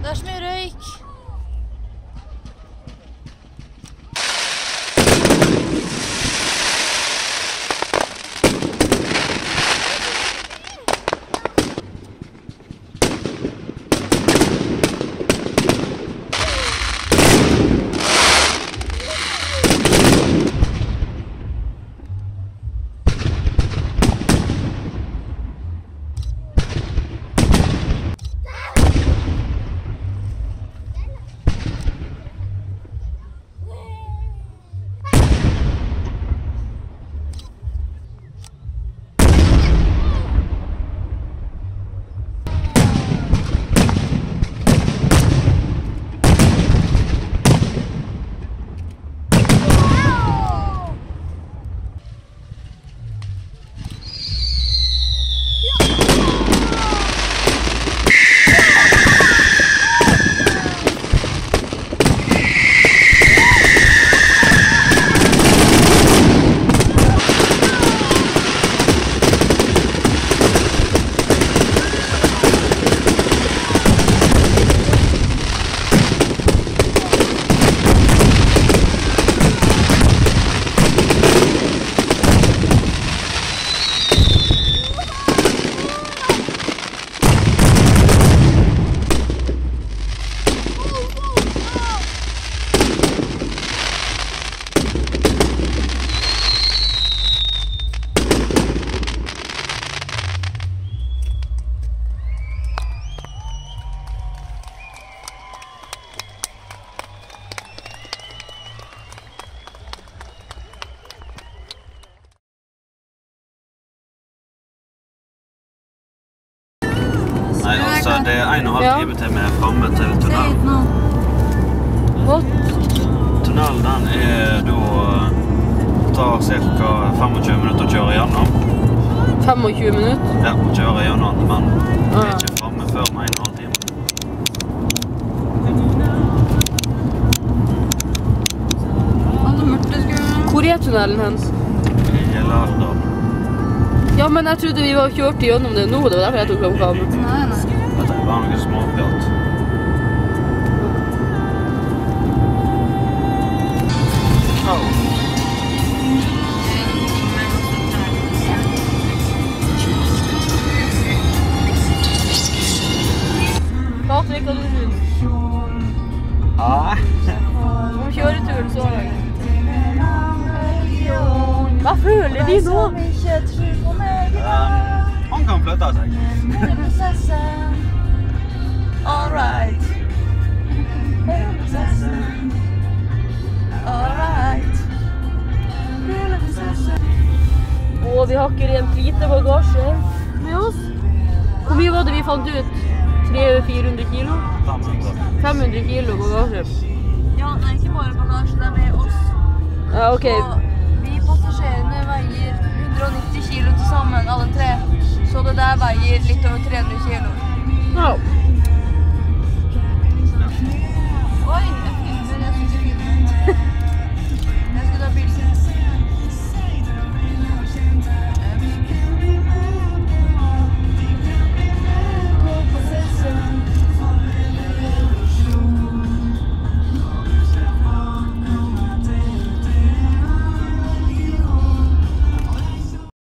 Det er så mye røyk. Nei, altså det er 1,5 time til vi er fremme til tunnelen. Tunnelen den er da, tar ca. 25 minutter å kjøre gjennom. 25 minutter? Ja, å kjøre gjennom, men vi er ikke fremme før med 1,5 time. Hvor er tunnelen hens? I Lærdal. Ja, men jeg trodde vi var kjørt gjennom det nå, det var derfor jeg tok fram kameraet. Nei. Dette er bare noe småfjalt. Patrik, hva du synes? Om kjøreturen så langt. Hva føler de nå? Han kan flytte seg. All right. All right. Og vi har ikke rent lite bagasje med oss. Hvor mye var det vi fant ut? 300-400 kilo? 500. 500 kilo bagasje. Ja, det er ikke bare bagasje, det er med oss. Ja, ok. Og vi passasjerene veier 190 kilo til sammen, alle tre. Så det der veier litt over 300 kilo. Ja.